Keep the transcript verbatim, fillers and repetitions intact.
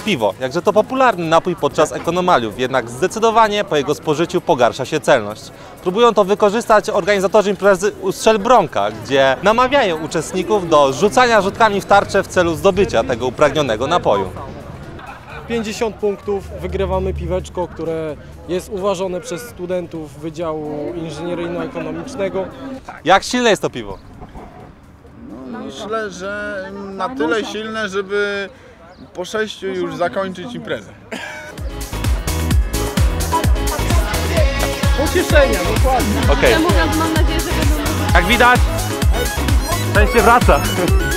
Piwo, jakże to popularny napój podczas ekonomaliów, jednak zdecydowanie po jego spożyciu pogarsza się celność. Próbują to wykorzystać organizatorzy imprezy Ustrzel Bronka, gdzie namawiają uczestników do rzucania rzutkami w tarczę w celu zdobycia tego upragnionego napoju. pięćdziesiąt punktów, wygrywamy piweczko, które jest uważane przez studentów Wydziału Inżynieryjno-Ekonomicznego. Jak silne jest to piwo? Myślę, że na tyle silne, żeby po sześciu już zakończyć imprezę. Pocieszenia, dokładnie. Okay. Mówiąc, mam nadzieję, że będą... Jak widać, część się wraca.